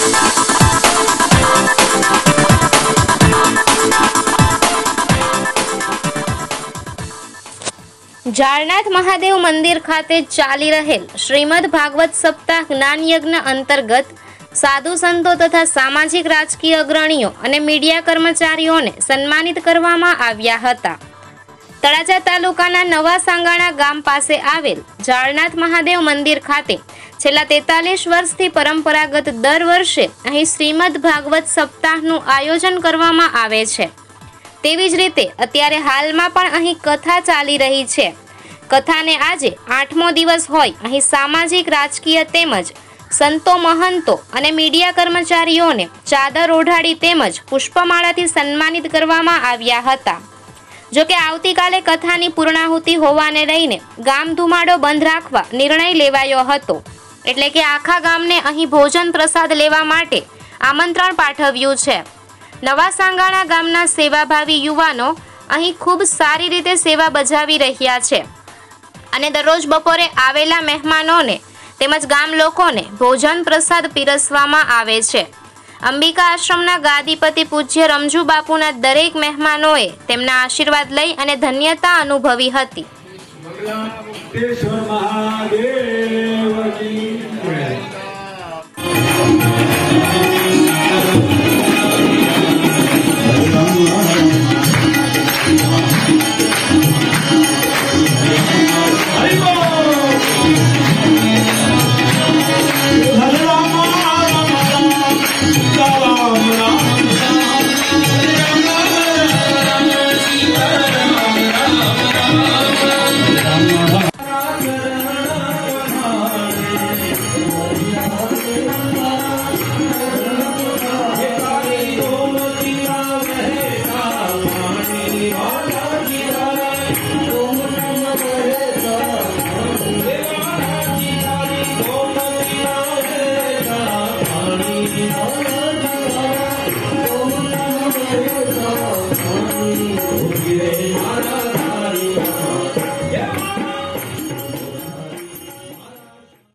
જાળનાથ મહાદેવ મંદિર ખાતે ચાલી રહેલ શ્રીમદ ભાગવત સપ્તાહ જ્ઞાન યજ્ઞ અંતર્ગત સાધુ સંતો તથા સામાજિક રાજકીય અગ્રણીઓ અને મીડિયા કર્મચારીઓને સન્માનિત કરવામાં આવ્યા હતા। તળાજા તાલુકાના નવા સાંગાણા ગામ પાસે આવેલ જાળનાથ મહાદેવ મંદિર ખાતે છેલ્લા 43 વર્ષથી પરંપરાગત દર વર્ષે અહીં શ્રીમદ ભાગવત સપ્તાહનું આયોજન કરવામાં આવે છે। તેવી જ રીતે અત્યારે હાલમાં પણ અહીં કથા ચાલી રહી છે। કથાને આજે 8મો દિવસ હોય અહીં સામાજિક રાજકીય તેમજ સંતો મહંતો અને મીડિયા કર્મચારીઓને ચાદર ઓઢાડી તેમજ પુષ્પમાળાથી સન્માનિત કરવામાં આવ્યા હતા। જોકે આવતીકાલે કથાની પૂર્ણાહુતિ હોવાને લઈને ગામ ધુમાડો બંધ રાખવા નિર્ણય લેવાયો હતો, એટલે કે આખા ગામને અહીં ભોજન પ્રસાદ લેવા માટે આમંત્રણ પાઠવ્યું છે। નવા સાંગાણા ગામના સેવાભાવી યુવાનો અહીં ખૂબ સારી રીતે સેવા બજાવી રહ્યા છે અને દરરોજ બપોરે આવેલા મહેમાનોને તેમજ ગામ લોકોને ભોજન પ્રસાદ પીરસવામાં આવે છે। અંબિકા આશ્રમના ગાદીપતિ પૂજ્ય રમજુ બાપુના દરેક મહેમાનોએ તેમના આશીર્વાદ લઈ અને ધન્યતા અનુભવી હતી। Oh,